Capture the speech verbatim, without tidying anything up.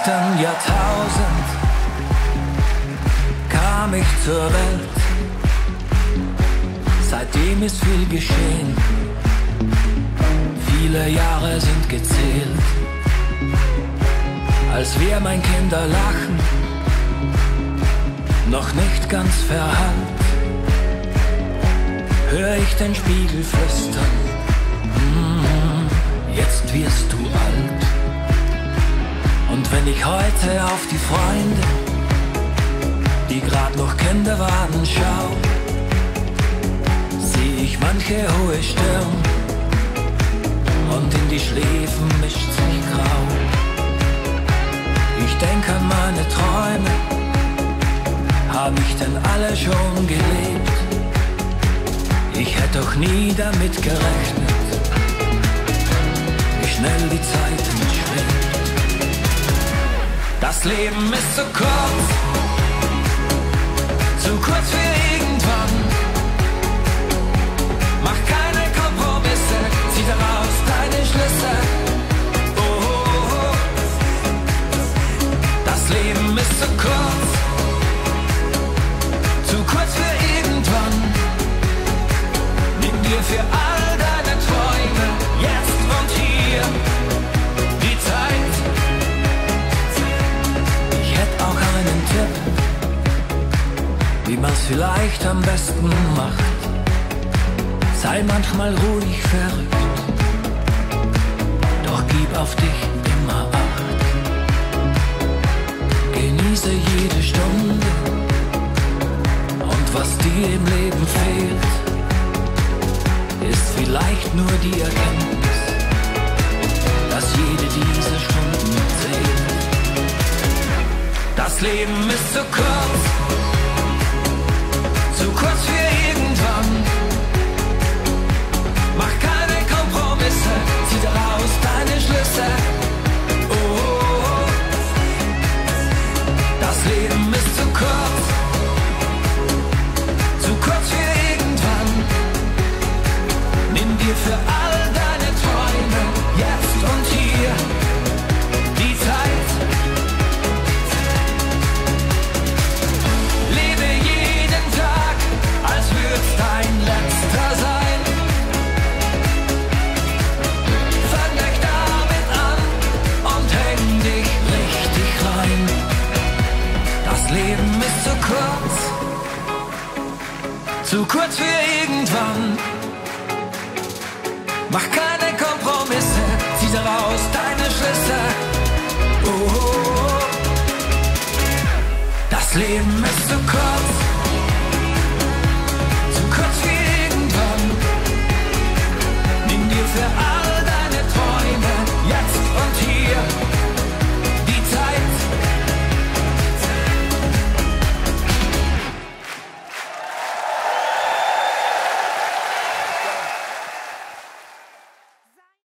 letzten Jahrtausend kam ich zur Welt. Seitdem ist viel geschehen, viele Jahre sind gezählt. Als wir mein Kinderlachen noch nicht ganz verhallt, hör ich den Spiegel flüstern, mm, jetzt wirst du alt. Und wenn ich heute auf die Freunde, die grad noch Kinder waren, schau, seh ich manche hohe Stirn und in die Schläfen mischt sich Grau. Ich denk an meine Träume, hab ich denn alle schon gelebt? Ich hätte doch nie damit gerechnet, wie schnell die Zeit entschwingt. Das Leben ist zu kurz, zu kurz für irgendwann. Mach keine Kompromisse, zieh daraus deine Schlüsse. Oh, oh, oh. Das Leben ist zu kurz, zu kurz für irgendwann. Nimm dir für all deine Träume jetzt und hier die Zeit. Ich hätte auch einen Tipp, wie man's vielleicht am besten macht. Sei manchmal ruhig verrückt, doch gib auf dich immer Acht. Genieße jede Stunde und was dir im Leben fehlt, ist vielleicht nur die Erkenntnis, dass jede dieser Stunden zählt. Das Leben ist zu kurz, zu kurz für irgendwann. Mach keine Kompromisse, zieh daraus deine Schlüsse. Oh, oh, oh. Das Leben ist zu kurz, zu kurz für irgendwann. Nimm dir für all deine Träume jetzt und hier die Zeit. Lebe jeden Tag, als würd's dein letzter sein. Fang gleich damit an und häng dich richtig rein. Das Leben ist zu kurz, zu kurz für irgendwann. Mach keine Kompromisse, zieh daraus deine Schlüsse. Oh, oh, oh. Das Leben ist zu kurz.